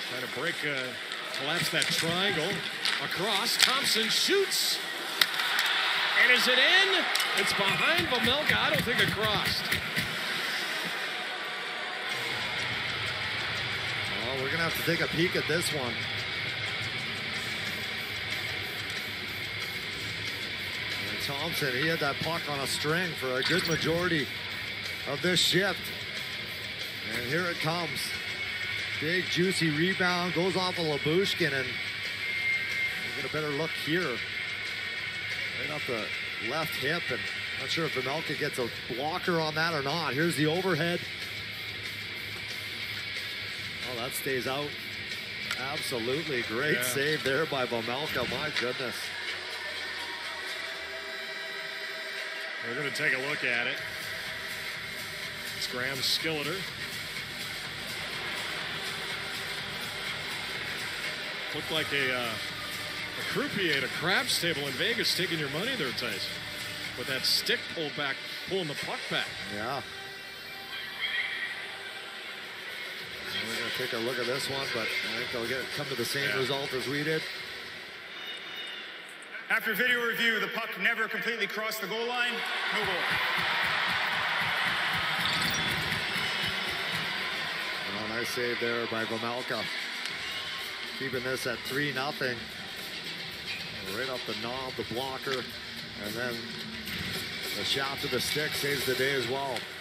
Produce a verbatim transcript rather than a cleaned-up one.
Trying to break, uh, collapse that triangle. Across, Thompson shoots. And is it in? It's behind Vejmelka. I don't think it crossed. Well, we're going to have to take a peek at this one. And Thompson, he had that puck on a string for a good majority of this shift. And here it comes. Big, juicy rebound. Goes off of Labushkin, and we'll get a better look here. Right off the left hip, and not sure if Vejmelka gets a blocker on that or not. Here's the overhead. Oh, that stays out. Absolutely great yeah. save there by Vejmelka. My goodness. We're going to take a look at it. It's Graham Skilleter. Looked like a, uh, a croupier at a craps table in Vegas taking your money there, Tice. With that stick pulled back, pulling the puck back. Yeah. We're going to take a look at this one, but I think they'll get come to the same yeah. result as we did. After video review, the puck never completely crossed the goal line. No goal. Oh, nice save there by Vejmelka. Keeping this at three nothing. Right off the knob, the blocker, and then the shaft of the stick saves the day as well.